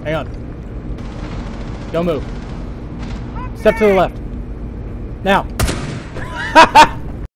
Hang on. Don't move. Step to the left. Now.